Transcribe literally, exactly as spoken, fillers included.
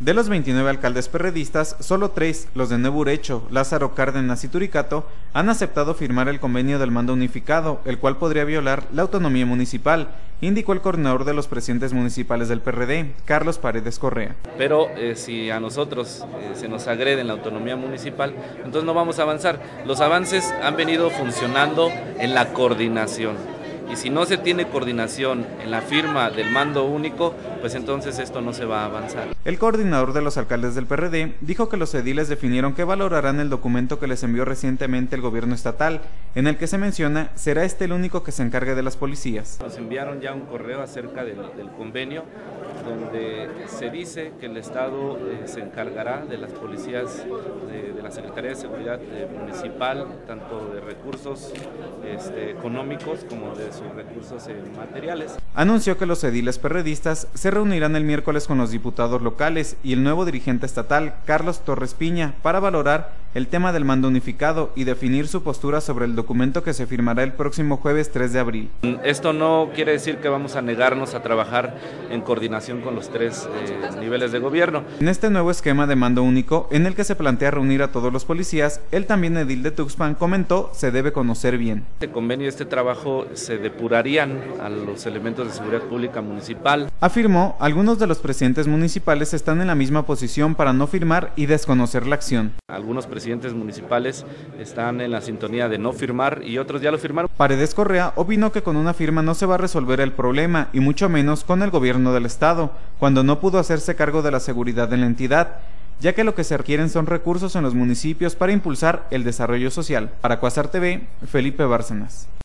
De los veintinueve alcaldes perredistas, solo tres, los de Nuevo Urecho, Lázaro Cárdenas y Turicato, han aceptado firmar el convenio del mando unificado, el cual podría violar la autonomía municipal, indicó el coordinador de los presidentes municipales del P R D, Carlos Paredes Correa. Pero eh, si a nosotros eh, se nos agrede en la autonomía municipal, entonces no vamos a avanzar. Los avances han venido funcionando en la coordinación. Y si no se tiene coordinación en la firma del mando único, pues entonces esto no se va a avanzar. El coordinador de los alcaldes del P R D dijo que los ediles definieron que valorarán el documento que les envió recientemente el gobierno estatal, en el que se menciona será este el único que se encargue de las policías. Nos enviaron ya un correo acerca del, del convenio, donde se dice que el Estado eh, se encargará de las policías de, de la Secretaría de Seguridad eh, Municipal, tanto de recursos este, económicos como de sus recursos eh, materiales. Anunció que los ediles perredistas se reunirán el miércoles con los diputados locales y el nuevo dirigente estatal, Carlos Torres Piña, para valorar el tema del mando unificado y definir su postura sobre el documento que se firmará el próximo jueves tres de abril. Esto no quiere decir que vamos a negarnos a trabajar en coordinación con los tres eh, niveles de gobierno. En este nuevo esquema de mando único, en el que se plantea reunir a todos los policías, el también edil de Tuxpan comentó se debe conocer bien. Este convenio y este trabajo se depurarían a los elementos de seguridad pública municipal. Afirmó, algunos de los presidentes municipales están en la misma posición para no firmar y desconocer la acción. Algunos presidentes municipales están en la sintonía de no firmar y otros ya lo firmaron. Paredes Correa opinó que con una firma no se va a resolver el problema y mucho menos con el gobierno del estado, cuando no pudo hacerse cargo de la seguridad en la entidad, ya que lo que se requieren son recursos en los municipios para impulsar el desarrollo social. Para Cuasar T V, Felipe Bárcenas.